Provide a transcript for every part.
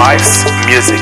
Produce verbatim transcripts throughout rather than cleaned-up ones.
Vibes Music.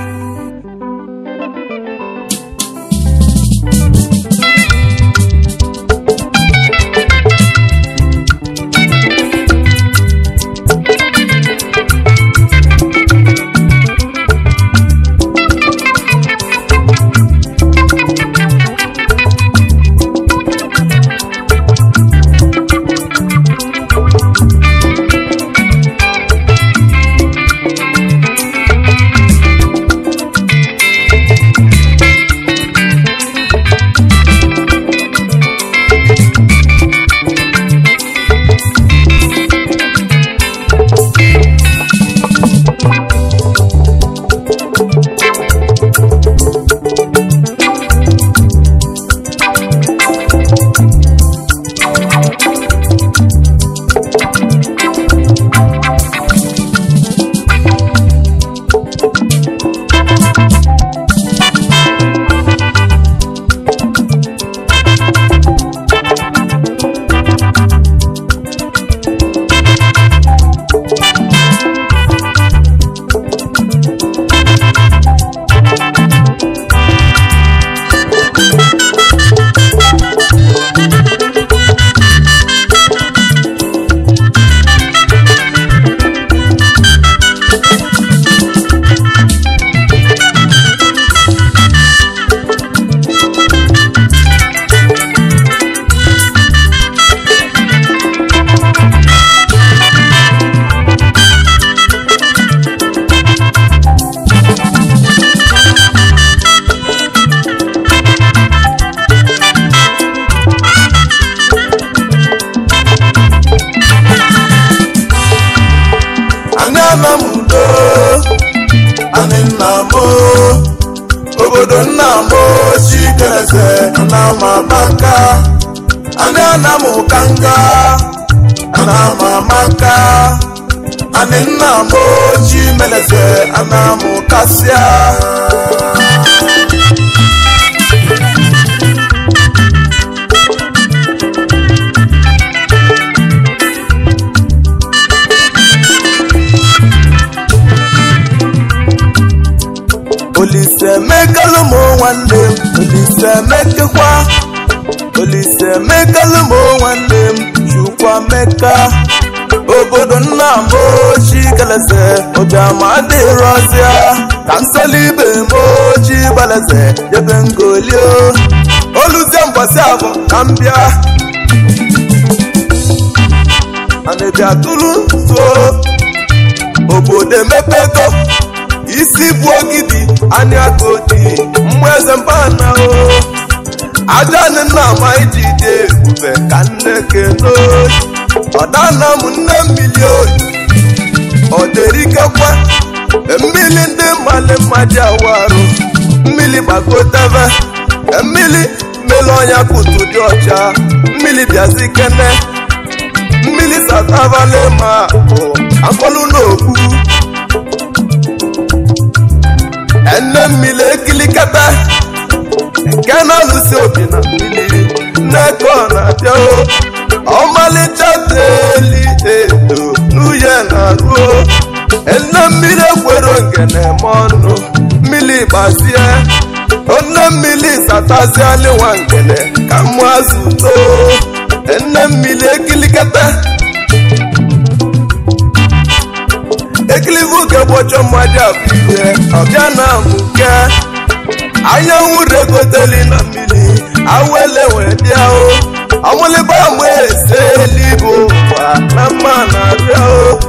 Anamudo, aninamo, obodo namo, chikeleze, anama baka, ananamu kanga, anama maka, aninamo, chimeleze, anamu kasia. Olise mekalumo wandem, olise mekekwa, olise mekalumo wandem, chukwa meka. Obodo nnambo chikeleze, ojama de rozia, kansolibe mo chibaleze, yebengolio. Oluzia mbasavo kambia, anebia tulu so, obode mepeko. Isi bwogidi anyakoti mweze mpana o Adane na maijide ube kaneke no Odana munne milioni Oderike kwa Emili ndi male majawaru Mili bakoteve Emili melonya kutu diocha Mili biazikene Mili satavale ma o Ankolu noku Enne mile kilikata Kena lusi obi na mili Neko na teo Omali chateli edo Nuye na ruo Enne mile kwero ngene mono Mili basie One mili satazi aliwangene Kamwazu to Enne mile kilikata Ekilivu ke bocho mwaja viwe Obiana muke Aya urego teli na mili Awele wediao Amule ba mwese libo Na mana riao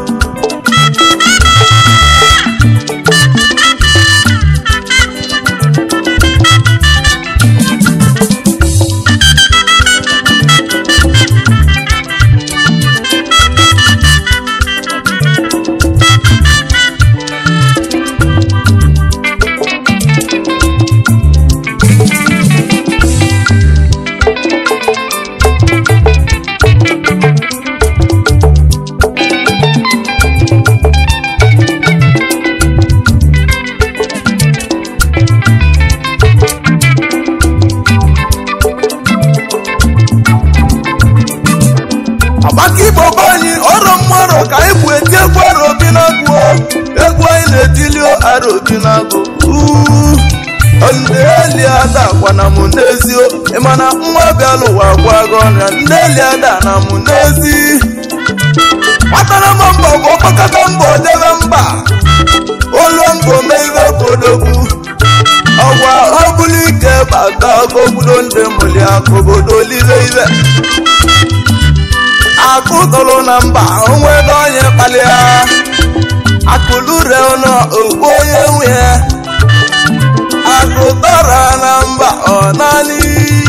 Cecilio Arobinago Ndeli ada kwana munezio Imana mwa bialu wa kwa gona Ndeli ada na munezi Watana mambo Wapaka tambo deve mba Olombo meive kodogu Awa obulike baka Kogudo nde muli akogodo live ive Akutolo namba Onwe donye palia Akulure ono Ogoye uye Akutara namba onani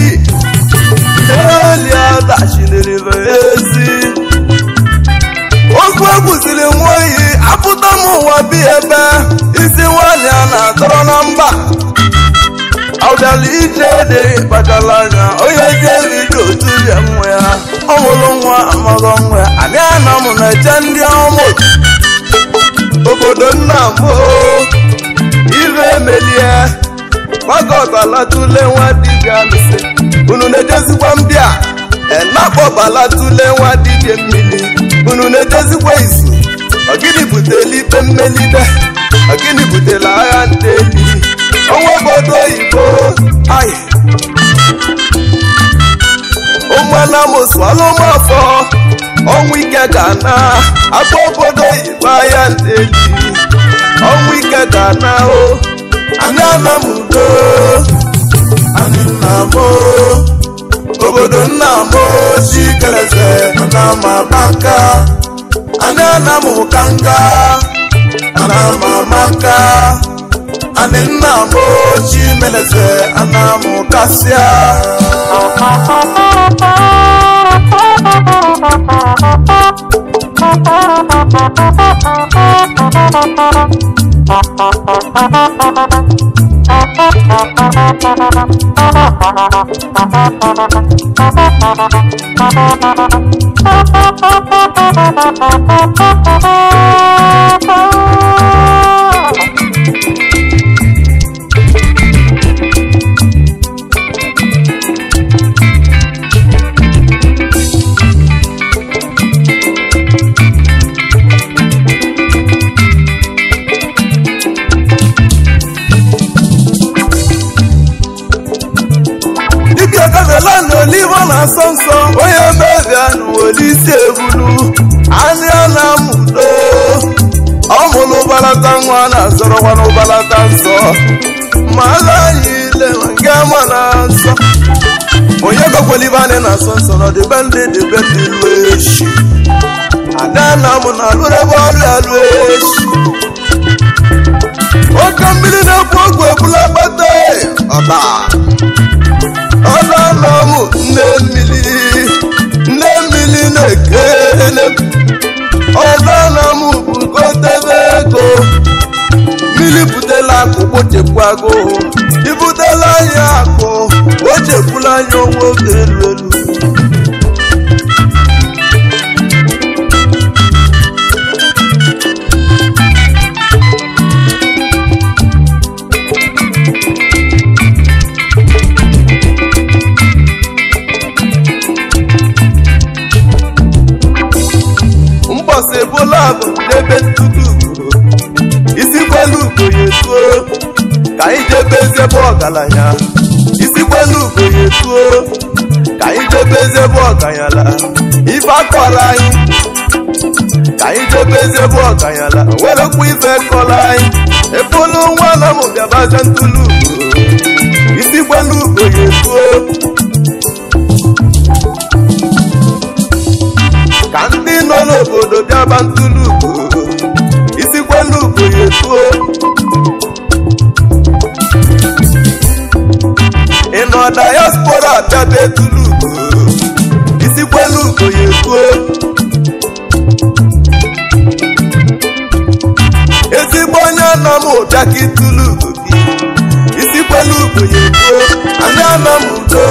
Elia dashini rivesi Okwe kusili mwoyi Aputamu wabi ebe Isi wani ana toro namba Audali ijede Bakalanya Oye jevi dotu ya mwea Omolo mwa amago mwea Ani anamu na chandi omo Obodo nnamo Ive melie Magobala tule wadija nse Unu nejezi kwa mbia Enakobala tule wadija mili Unu nejezi kwa isu Ogini buteli pemmelide Ogini butela ayanteli Onwe bodo ibo Aye Omwana moswalo mafo Onwike gana Abo bodo ibo ayanteli Onwike gana o Anana mudo Aninamo Obodo namo Shikeleze Anama baka Anana mukanga Anama maka Aninamo Shimeleze Anamu kasya Sonso oye mevianu olise ebulu ani ana mudo omulu balata nwana zoro wanu balata nso mala yile ngama na nso oye gokweli bane na sonso no de bende de bende lweshi adana muna lure bolu alweshi okambili na pogwe bula bate oba Ola namu nemili nemili nekele Ola namu bukoteveko Mili butela kubote kwago Ibutela yako Oche kula nyongo kelelu Ebola debe tutu isi kwelu goyetuo ka ije beze bo galanya isi kwelu goyetuo ka ije beze bo ganyala ifa kola yin ka ije beze bo ganyala wele ku ife kola yin ebolo nwa na mo bia ba jantulu isi kwelu goyetuo Kandi nono bodo bia bantulugo Isi kwelugo yetuo Ino diaspora bia betulugo Isi kwelugo yetuo Isi bonya namo bia kitulugo Isi kwelugo yetuo Anana mudo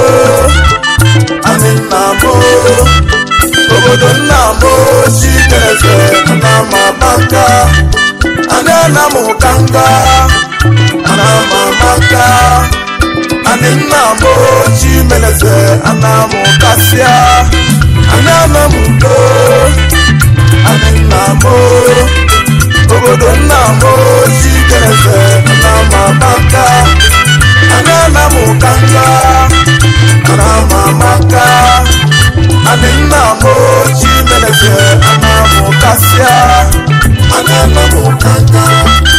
Aninamo Obodo nnamo Shikeleze Anama baka Anana mukanga Anama maka Aninamo Shikeleze Anamu kasya Anama mudo Aninamo Obodo nnamo eze anamụ kasịa anamụ kanya